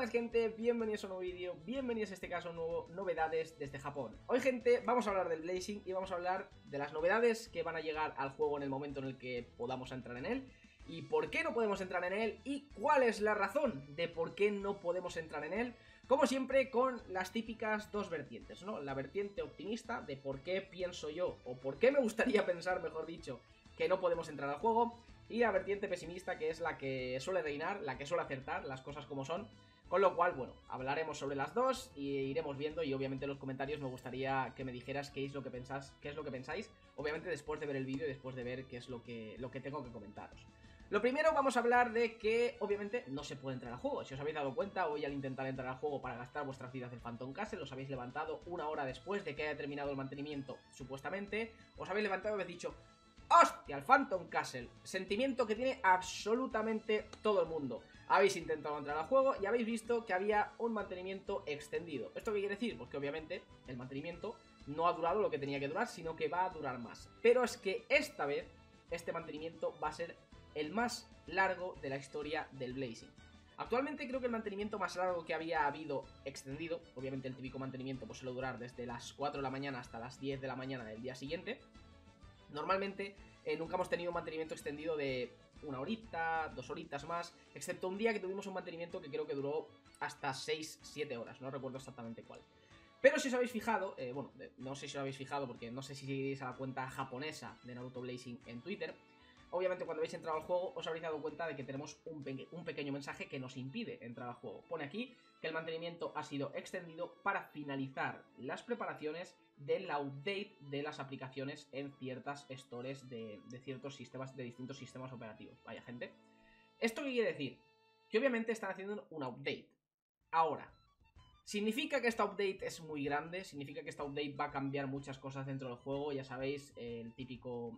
Buenas gente, bienvenidos a un nuevo vídeo, bienvenidos a este caso a un nuevo novedades desde Japón. Hoy gente, vamos a hablar del Blazing y vamos a hablar de las novedades que van a llegar al juego en el momento en el que podamos entrar en él. Y por qué no podemos entrar en él y cuál es la razón de por qué no podemos entrar en él. Como siempre con las típicas dos vertientes, ¿no? La vertiente optimista de por qué pienso yo, o por qué me gustaría pensar, mejor dicho, que no podemos entrar al juego. Y la vertiente pesimista, que es la que suele reinar, la que suele acertar, las cosas como son. Con lo cual, bueno, hablaremos sobre las dos y iremos viendo. Y obviamente en los comentarios me gustaría que me dijeras qué es lo que pensáis. Obviamente después de ver el vídeo y después de ver qué es lo que tengo que comentaros. Lo primero, vamos a hablar de que obviamente no se puede entrar al juego. Si os habéis dado cuenta, hoy al intentar entrar al juego para gastar vuestras vidas del Phantom Castle, os habéis levantado una hora después de que haya terminado el mantenimiento, supuestamente. Os habéis levantado y habéis dicho: ¡hostia, el Phantom Castle! Sentimiento que tiene absolutamente todo el mundo. Habéis intentado entrar al juego y habéis visto que había un mantenimiento extendido. ¿Esto qué quiere decir? Pues que obviamente el mantenimiento no ha durado lo que tenía que durar, sino que va a durar más. Pero es que esta vez, este mantenimiento va a ser el más largo de la historia del Blazing. Actualmente creo que el mantenimiento más largo que había habido extendido, obviamente el típico mantenimiento pues suele durar desde las 4 de la mañana hasta las 10 de la mañana del día siguiente. Normalmente nunca hemos tenido un mantenimiento extendido de una horita, 2 horitas más, excepto un día que tuvimos un mantenimiento que creo que duró hasta 6-7 horas, no recuerdo exactamente cuál. Pero si os habéis fijado, bueno, no sé si os habéis fijado porque no sé si seguís a la cuenta japonesa de Naruto Blazing en Twitter. Obviamente cuando habéis entrado al juego os habréis dado cuenta de que tenemos un pequeño mensaje que nos impide entrar al juego. Pone aquí que el mantenimiento ha sido extendido para finalizar las preparaciones del update de las aplicaciones en ciertas stores de ciertos sistemas, de distintos sistemas operativos. Vaya gente. ¿Esto qué quiere decir? Que obviamente están haciendo un update. Ahora, ¿significa que esta update es muy grande? ¿Significa que esta update va a cambiar muchas cosas dentro del juego? Ya sabéis, el típico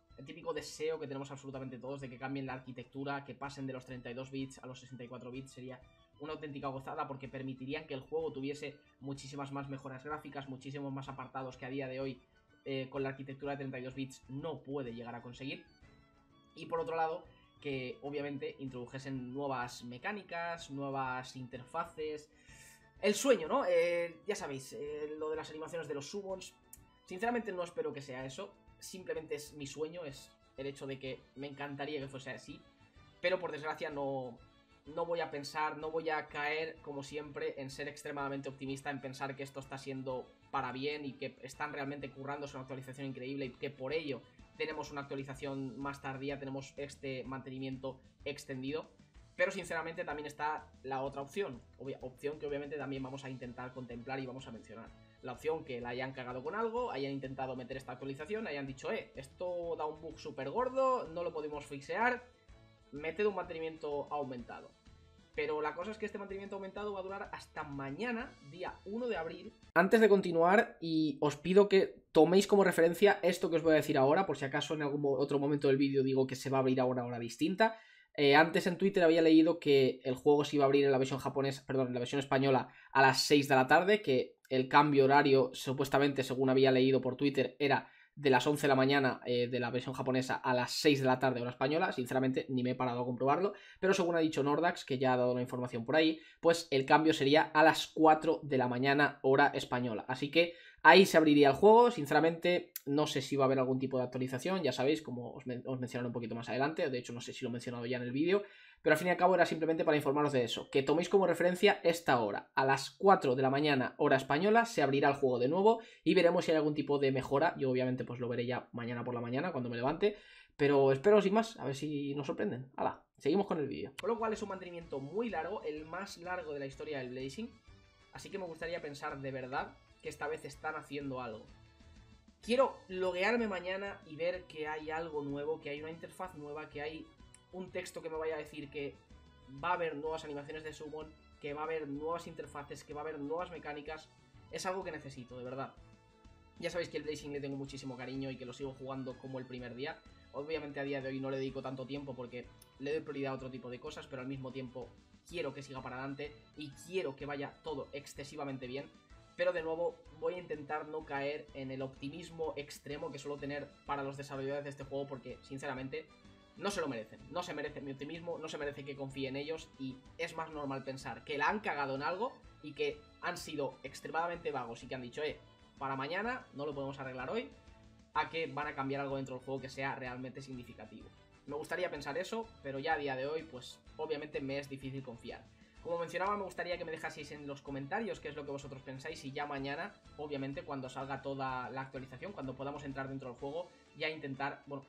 deseo que tenemos absolutamente todos de que cambien la arquitectura, que pasen de los 32 bits a los 64 bits, sería una auténtica gozada porque permitirían que el juego tuviese muchísimas más mejoras gráficas, muchísimos más apartados que a día de hoy con la arquitectura de 32 bits no puede llegar a conseguir. Y por otro lado, que obviamente introdujesen nuevas mecánicas, nuevas interfaces. El sueño, ¿no? Ya sabéis, lo de las animaciones de los summons. Sinceramente no espero que sea eso. Simplemente es mi sueño, es el hecho de que me encantaría que fuese así. Pero por desgracia no voy a pensar, no voy a caer como siempre en ser extremadamente optimista, en pensar que esto está siendo para bien y que están realmente currándose una actualización increíble y que por ello tenemos una actualización más tardía, tenemos este mantenimiento extendido. Pero sinceramente también está la otra opción, opción que obviamente también vamos a intentar contemplar y vamos a mencionar. La opción que la hayan cagado con algo, hayan intentado meter esta actualización, hayan dicho, esto da un bug súper gordo, no lo podemos fixear, meted un mantenimiento aumentado. Pero la cosa es que este mantenimiento aumentado va a durar hasta mañana, día 1 de abril. Antes de continuar, y os pido que toméis como referencia esto que os voy a decir ahora, por si acaso en algún otro momento del vídeo digo que se va a abrir a una hora distinta. Antes en Twitter había leído que el juego se iba a abrir en la versión japonesa, perdón, en la versión española a las 6 de la tarde, que el cambio horario, supuestamente, según había leído por Twitter, era de las 11 de la mañana de la versión japonesa a las 6 de la tarde hora española. Sinceramente ni me he parado a comprobarlo, pero según ha dicho Nordax, que ya ha dado la información por ahí, pues el cambio sería a las 4 de la mañana hora española. Así que ahí se abriría el juego. Sinceramente no sé si va a haber algún tipo de actualización, ya sabéis, como os mencionaré un poquito más adelante. De hecho no sé si lo he mencionado ya en el vídeo, pero al fin y al cabo era simplemente para informaros de eso, que toméis como referencia esta hora. A las 4 de la mañana hora española se abrirá el juego de nuevo y veremos si hay algún tipo de mejora. Yo obviamente pues lo veré ya mañana por la mañana cuando me levante, pero espero sin más, a ver si nos sorprenden. Hala, seguimos con el vídeo. Con lo cual es un mantenimiento muy largo, el más largo de la historia del Blazing, así que me gustaría pensar de verdad que esta vez están haciendo algo. Quiero loguearme mañana y ver que hay algo nuevo, que hay una interfaz nueva, que hay un texto que me vaya a decir que va a haber nuevas animaciones de summon, que va a haber nuevas interfaces, que va a haber nuevas mecánicas. Es algo que necesito, de verdad. Ya sabéis que el Blazing le tengo muchísimo cariño y que lo sigo jugando como el primer día. Obviamente a día de hoy no le dedico tanto tiempo porque le doy prioridad a otro tipo de cosas, pero al mismo tiempo quiero que siga para adelante y quiero que vaya todo excesivamente bien. Pero de nuevo voy a intentar no caer en el optimismo extremo que suelo tener para los desarrolladores de este juego porque, sinceramente, no se lo merecen, no se merecen mi optimismo, no se merece que confíe en ellos y es más normal pensar que la han cagado en algo y que han sido extremadamente vagos y que han dicho, para mañana no lo podemos arreglar hoy, a que van a cambiar algo dentro del juego que sea realmente significativo. Me gustaría pensar eso, pero ya a día de hoy, pues obviamente me es difícil confiar. Como mencionaba, me gustaría que me dejaseis en los comentarios qué es lo que vosotros pensáis y ya mañana, obviamente, cuando salga toda la actualización, cuando podamos entrar dentro del juego, ya intentar, bueno,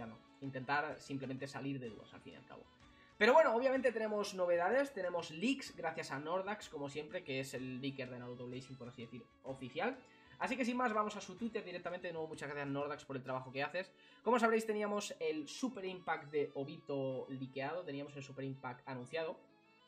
intentar simplemente salir de dudas al fin y al cabo. Pero bueno, obviamente tenemos novedades, tenemos leaks gracias a Nordax, como siempre, que es el leaker de Naruto Blazing, por así decir, oficial. Así que sin más, vamos a su Twitter directamente. De nuevo, muchas gracias Nordax por el trabajo que haces. Como sabréis, teníamos el Super Impact de Obito liqueado, teníamos el Super Impact anunciado.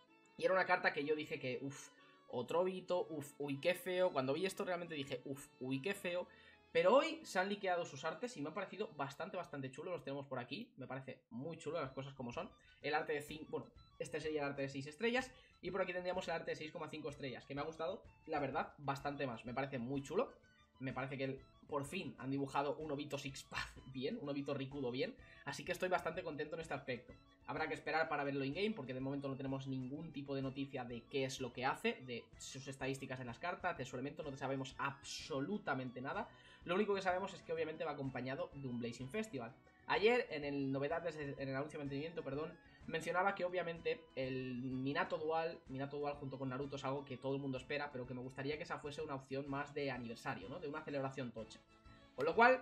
Y era una carta que yo dije que, otro Obito, uy, qué feo. Cuando vi esto realmente dije, uy, qué feo. Pero hoy se han liqueado sus artes y me ha parecido bastante chulo. Los tenemos por aquí, me parece muy chulo las cosas como son. El arte de 5, bueno, este sería el arte de 6 estrellas. Y por aquí tendríamos el arte de 6,5 estrellas, que me ha gustado, la verdad, bastante más. Me parece muy chulo. Me parece que por fin han dibujado un Obito Six-Path bien, un Obito Rikudo bien. Así que estoy bastante contento en este aspecto. Habrá que esperar para verlo in-game, porque de momento no tenemos ningún tipo de noticia de qué es lo que hace, de sus estadísticas en las cartas, de su elemento, no sabemos absolutamente nada. Lo único que sabemos es que obviamente va acompañado de un Blazing Festival. Ayer, en el anuncio de mantenimiento, mencionaba que obviamente el Minato Dual junto con Naruto es algo que todo el mundo espera, pero que me gustaría que esa fuese una opción más de aniversario, ¿no? De una celebración tocha. Con lo cual,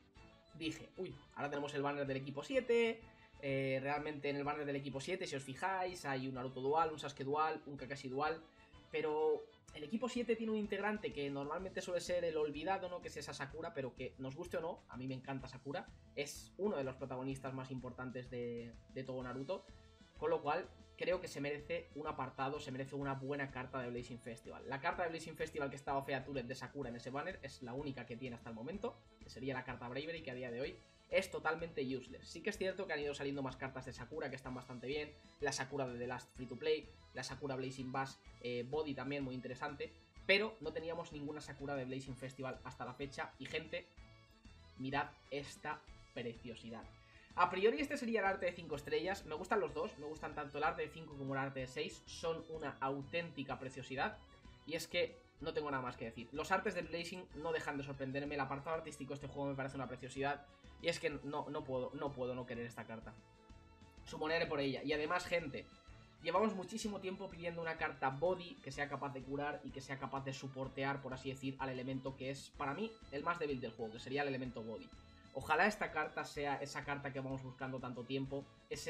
dije, ahora tenemos el banner del equipo 7. Realmente en el banner del equipo 7, si os fijáis, hay un Naruto Dual, un Sasuke Dual, un Kakashi Dual. Pero el equipo 7 tiene un integrante que normalmente suele ser el olvidado, ¿no? Que es esa Sakura, pero que nos guste o no, a mí me encanta Sakura. Es uno de los protagonistas más importantes de todo Naruto. Con lo cual, creo que se merece un apartado, se merece una buena carta de Blazing Festival. La carta de Blazing Festival que estaba fea Turret de Sakura en ese banner es la única que tiene hasta el momento, que sería la carta Bravery, que a día de hoy es totalmente useless. Sí que es cierto que han ido saliendo más cartas de Sakura que están bastante bien. La Sakura de The Last Free to Play, la Sakura Blazing Bash Body también muy interesante. Pero no teníamos ninguna Sakura de Blazing Festival hasta la fecha. Y gente, mirad esta preciosidad. A priori este sería el arte de 5 estrellas. Me gustan los dos, me gustan tanto el arte de 5 como el arte de 6. Son una auténtica preciosidad. Y es que no tengo nada más que decir. Los artes del Blazing no dejan de sorprenderme. El apartado artístico de este juego me parece una preciosidad. Y es que no puedo no querer esta carta. Sumonere por ella. Y además, gente, llevamos muchísimo tiempo pidiendo una carta body que sea capaz de curar y que sea capaz de soportear, por así decir, al elemento que es, para mí, el más débil del juego, que sería el elemento body. Ojalá esta carta sea esa carta que vamos buscando tanto tiempo. Ese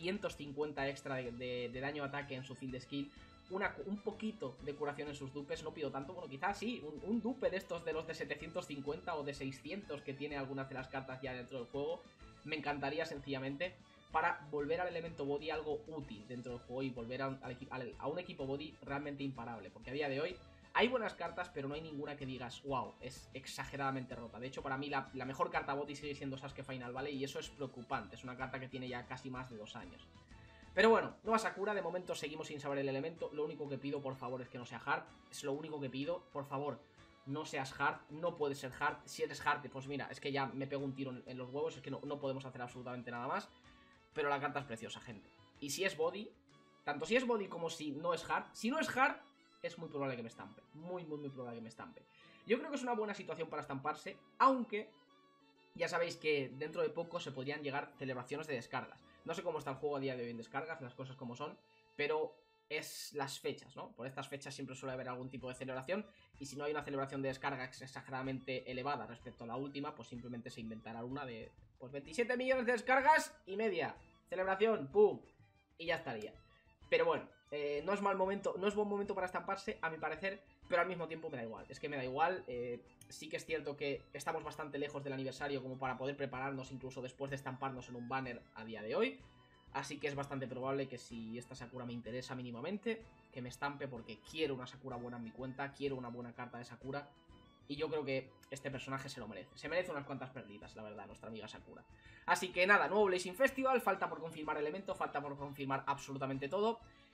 750 extra de daño-ataque en su field skill. Un poquito de curación en sus dupes, no pido tanto, bueno, quizás sí, un dupe de estos de los de 750 o de 600 que tiene algunas de las cartas ya dentro del juego, me encantaría sencillamente para volver al elemento body algo útil dentro del juego y volver a un equipo body realmente imparable, porque a día de hoy hay buenas cartas, pero no hay ninguna que digas, wow, es exageradamente rota. De hecho, para mí la mejor carta body sigue siendo Sasuke Final Valley y eso es preocupante, es una carta que tiene ya casi más de 2 años. Pero bueno, nueva Sakura, de momento seguimos sin saber el elemento. Lo único que pido, por favor, es que no sea hard. Es lo único que pido, por favor, no seas hard. No puedes ser hard. Si eres hard, pues mira, es que ya me pego un tiro en los huevos. Es que no podemos hacer absolutamente nada más. Pero la carta es preciosa, gente. Y si es body, tanto si es body como si no es hard. Si no es hard, es muy probable que me estampe. Muy probable que me estampe. Yo creo que es una buena situación para estamparse, aunque ya sabéis que dentro de poco se podrían llegar celebraciones de descargas. No sé cómo está el juego a día de hoy en descargas, las cosas como son, pero es las fechas, ¿no? Por estas fechas siempre suele haber algún tipo de celebración, y si no hay una celebración de descargas exageradamente elevada respecto a la última, pues simplemente se inventará una de, pues 27 millones de descargas y media. Celebración, pum, y ya estaría. Pero bueno, no es mal momento, no es buen momento para estamparse, a mi parecer, pero al mismo tiempo me da igual. Es que me da igual, sí que es cierto que estamos bastante lejos del aniversario como para poder prepararnos incluso después de estamparnos en un banner a día de hoy. Así que es bastante probable que si esta Sakura me interesa mínimamente, que me estampe porque quiero una Sakura buena en mi cuenta, quiero una buena carta de Sakura. Y yo creo que este personaje se lo merece. Se merece unas cuantas perdidas, la verdad, nuestra amiga Sakura. Así que nada, nuevo Blazing Festival, falta por confirmar elemento, falta por confirmar absolutamente todo.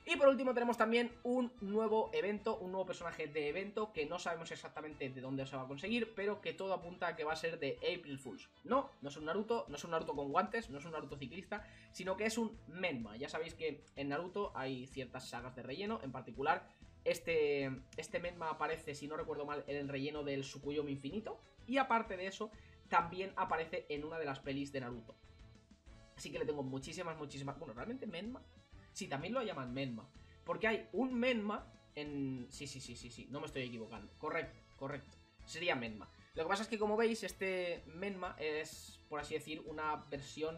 Y por último tenemos también un nuevo evento, un nuevo personaje de evento que no sabemos exactamente de dónde se va a conseguir, pero que todo apunta a que va a ser de April Fools. No es un Naruto, no es un Naruto con guantes, no es un Naruto ciclista, sino que es un Menma. Ya sabéis que en Naruto hay ciertas sagas de relleno, en particular este Menma aparece, si no recuerdo mal, en el relleno del Tsukuyomi infinito, y aparte de eso, también aparece en una de las pelis de Naruto. Así que le tengo muchísimas... Bueno, realmente Menma... Sí, también lo llaman Menma. Porque hay un Menma en... Sí, no me estoy equivocando. Correcto. Sería Menma. Lo que pasa es que, como veis, este Menma es, por así decir, una versión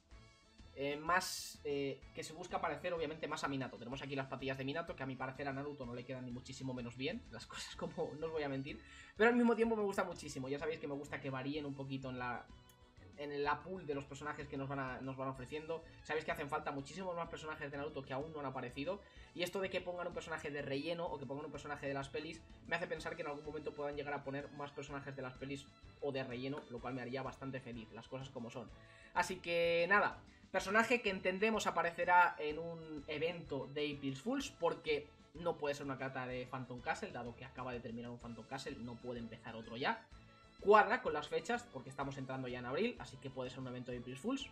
más... que se busca parecer, obviamente, más a Minato. Tenemos aquí las patillas de Minato, que a mi parecer a Naruto no le quedan ni muchísimo menos bien. Las cosas como... no os voy a mentir. Pero al mismo tiempo me gusta muchísimo. Ya sabéis que me gusta que varíen un poquito en la pool de los personajes que nos van ofreciendo. Sabéis que hacen falta muchísimos más personajes de Naruto que aún no han aparecido. Y esto de que pongan un personaje de relleno o que pongan un personaje de las pelis me hace pensar que en algún momento puedan llegar a poner más personajes de las pelis o de relleno, lo cual me haría bastante feliz, las cosas como son. Así que nada, personaje que entendemos aparecerá en un evento de April Fools, porque no puede ser una carta de Phantom Castle, dado que acaba de terminar un Phantom Castle, no puede empezar otro ya. Cuadra con las fechas, porque estamos entrando ya en abril, así que puede ser un evento de April Fools.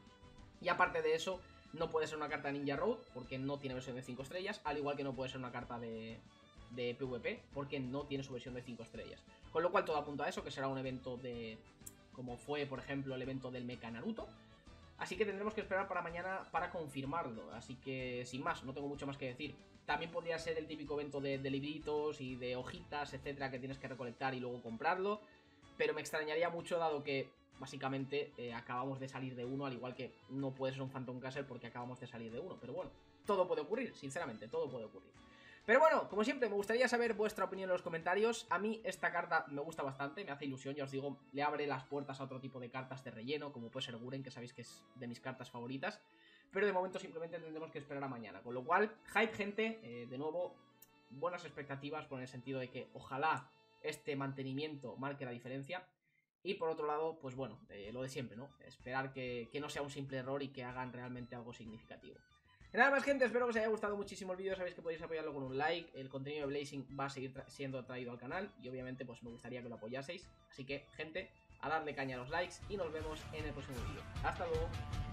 Y aparte de eso, no puede ser una carta Ninja Road, porque no tiene versión de 5 estrellas, al igual que no puede ser una carta de PvP, porque no tiene su versión de 5 estrellas. Con lo cual todo apunta a eso, que será un evento de... como fue, por ejemplo, el evento del Mecha Naruto. Así que tendremos que esperar para mañana para confirmarlo. Así que, sin más, no tengo mucho más que decir. También podría ser el típico evento de libritos y de hojitas, etcétera, que tienes que recolectar y luego comprarlo. Pero me extrañaría mucho, dado que básicamente acabamos de salir de uno, al igual que no puede ser un Phantom Castle porque acabamos de salir de uno. Pero bueno, todo puede ocurrir, sinceramente, todo puede ocurrir. Pero bueno, como siempre, me gustaría saber vuestra opinión en los comentarios. A mí esta carta me gusta bastante, me hace ilusión, ya os digo, le abre las puertas a otro tipo de cartas de relleno, como puede ser Guren, que sabéis que es de mis cartas favoritas. Pero de momento simplemente tendremos que esperar a mañana. Con lo cual, hype, gente, de nuevo, buenas expectativas, por el sentido de que ojalá este mantenimiento marque la diferencia. Y por otro lado, pues bueno, lo de siempre, ¿no? Esperar que no sea un simple error y que hagan realmente algo significativo. Nada más, gente, espero que os haya gustado muchísimo el vídeo. Sabéis que podéis apoyarlo con un like. El contenido de Blazing va a seguir siendo traído al canal y obviamente pues me gustaría que lo apoyaseis. Así que, gente, a darle caña a los likes y nos vemos en el próximo vídeo. Hasta luego.